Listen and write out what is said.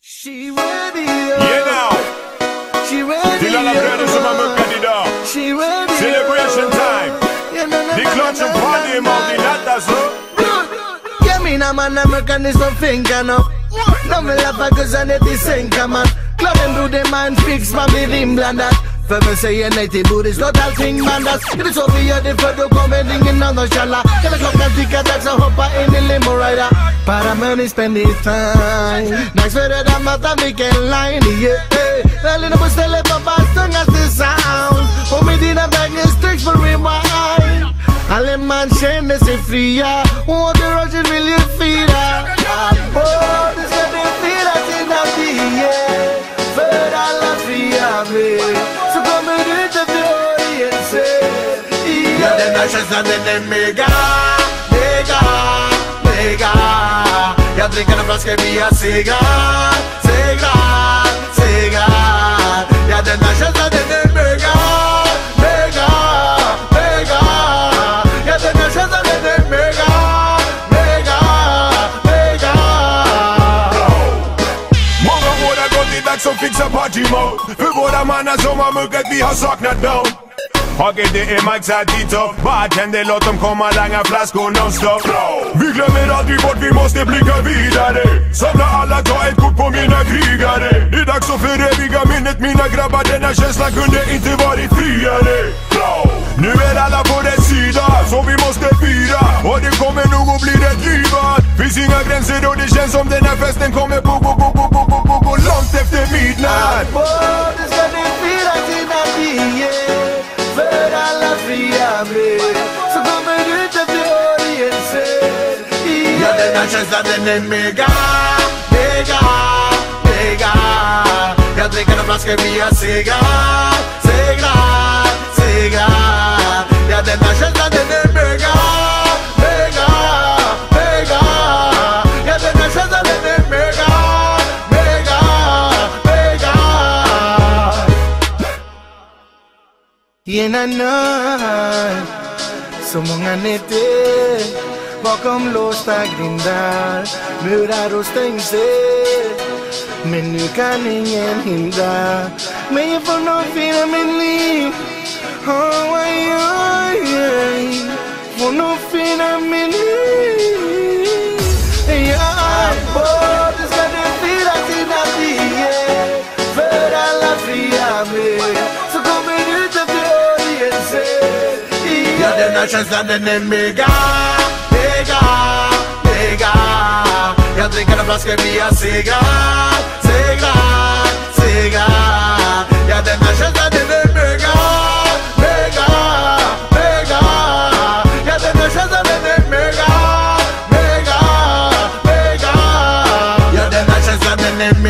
She ready, yeah now. She ready, Till all the brothers from America did up. She ready, Celebration time. The clutch of party among the latas, yeah, me na man American is no finger no. No me laugh cause I need the sink man. Club and do the man fix my rhythm bland that. For me say a native Buddhist total thing man that. It is over here the federal commenting in on the shala. Get a clock and tick a tax a hopper in the limo rider. Para money spend his time. Next for the matter make a line, yeah. Well in the bus tell it my bastard as the sound. For me dinner bag is tricks for rewind. Alle man känner sig fria. Och det rörs vill ju fira. Och det ska det fira sina tio. För alla fria med. Så kommer du inte föroriense. Ja, den här känslan den är mega. Mega, mega. Jag dricker en flaska via segrar. Segrar, segrar. Ja, den här känslan den är mega. Mega, mega. Ja, den här känslan den är mega. Mega, mega. Många år har gått, det är dags att fixa party mode. För våra mannar som har muggat, vi har saknat dem. Okej, det är Mike Satito. Bartender, låt dem komma, langa flaskor nonstop. Vi glömmer aldrig bort, vi måste blicka vidare. Samla alla, ta ett kort på mina krigare. Det är dags att föreviga minnet, mina grabbar. Denna känslan kunde inte varit friare. Nu är alla på rätt sida, så vi måste fira. Och det kommer nog att bli rätt livat. Finns inga gränser och det känns som den här festen kommer på långt efter midnatt. Det ska ni fira sina tio. För alla fria med. Så kommer du inte föroriense. Ja, den här känslan den är mega. Mega, mega. Jag dricker en flaska via segrar. Segrar, segrar. Ja, den här känslan den är mega. Mega, mega. Ja, den här känslan den är mega. Mega, mega. I en natt, så många nätter bakom låsta grindar, murar och stängsel. Men nu kan ingen hindra mig från att fira mitt liv. Oh, aj, aj, aj. Från att fira mitt liv. Ja, det ska det fira sina tio. För alla fria med. Så kommer du inte föroriense. Ja, den här känslan den är mega. Mega, mega. Jag dricker en flaska via segrar. Segrar, segrar. Ja, den här känslan den är mega. Mega, mega. Ja, den här känslan den är mega. Mega, mega. Ja, den här känslan den är mega.